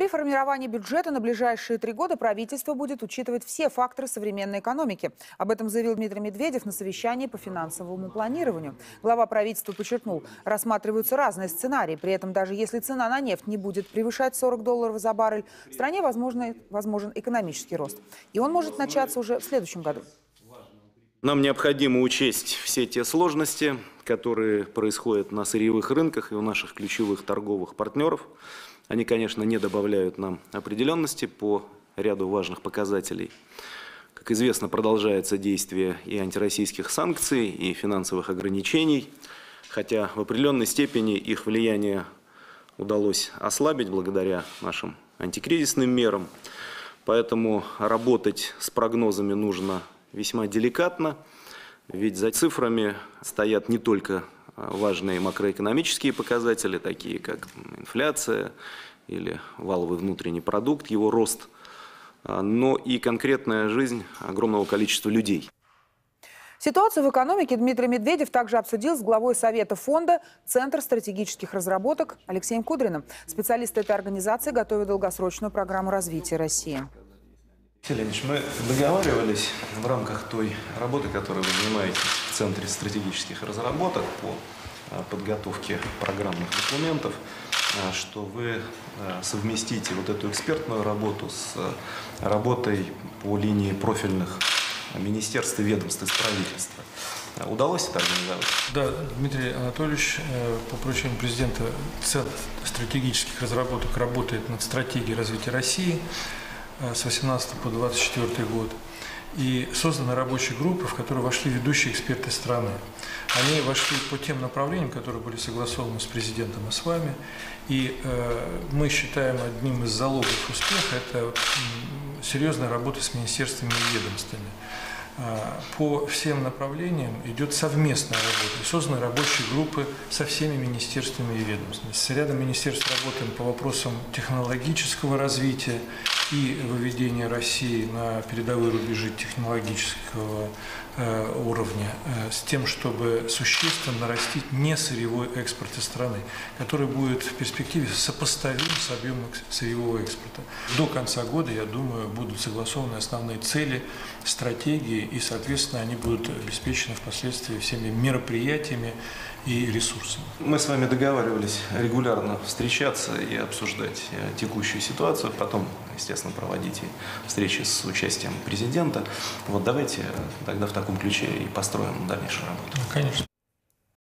При формировании бюджета на ближайшие 3 года правительство будет учитывать все факторы современной экономики. Об этом заявил Дмитрий Медведев на совещании по финансовому планированию. Глава правительства подчеркнул, рассматриваются разные сценарии. При этом даже если цена на нефть не будет превышать $40 за баррель, в стране возможен экономический рост. И он может начаться уже в следующем году. Нам необходимо учесть все те сложности, которые происходят на сырьевых рынках и у наших ключевых торговых партнеров. Они, конечно, не добавляют нам определенности по ряду важных показателей. Как известно, продолжается действие и антироссийских санкций, и финансовых ограничений, хотя в определенной степени их влияние удалось ослабить благодаря нашим антикризисным мерам. Поэтому работать с прогнозами нужно весьма деликатно, ведь за цифрами стоят не только важные макроэкономические показатели, такие как инфляция или валовый внутренний продукт, его рост, но и конкретная жизнь огромного количества людей. Ситуацию в экономике Дмитрий Медведев также обсудил с главой Совета фонда «Центр стратегических разработок» Алексеем Кудриным. Специалисты этой организации готовят долгосрочную программу развития России. Алексей Леонидович, мы договаривались в рамках той работы, которую вы занимаете в Центре стратегических разработок по подготовке программных документов, что вы совместите вот эту экспертную работу с работой по линии профильных министерств и ведомств из правительства. Удалось это организовать? Да, Дмитрий Анатольевич, по поручению президента, Центр стратегических разработок работает над стратегией развития России с 18 по 24 год. И созданы рабочие группы, в которые вошли ведущие эксперты страны. Они вошли по тем направлениям, которые были согласованы с президентом и с вами. И мы считаем одним из залогов успеха это серьезная работа с министерствами и ведомствами. По всем направлениям идет совместная работа. Созданы рабочие группы со всеми министерствами и ведомствами. С рядом министерств работаем по вопросам технологического развития и выведения России на передовые рубежи технологического уровня, с тем, чтобы существенно нарастить несырьевой экспорт из страны, который будет в перспективе сопоставим с объемом сырьевого экспорта. До конца года, я думаю, будут согласованы основные цели, стратегии, и, соответственно, они будут обеспечены впоследствии всеми мероприятиями и ресурсами. Мы с вами договаривались регулярно встречаться и обсуждать текущую ситуацию, потом, естественно, проводить и встречи с участием президента. Вот давайте тогда в таком ключе и построим дальнейшую работу. Конечно.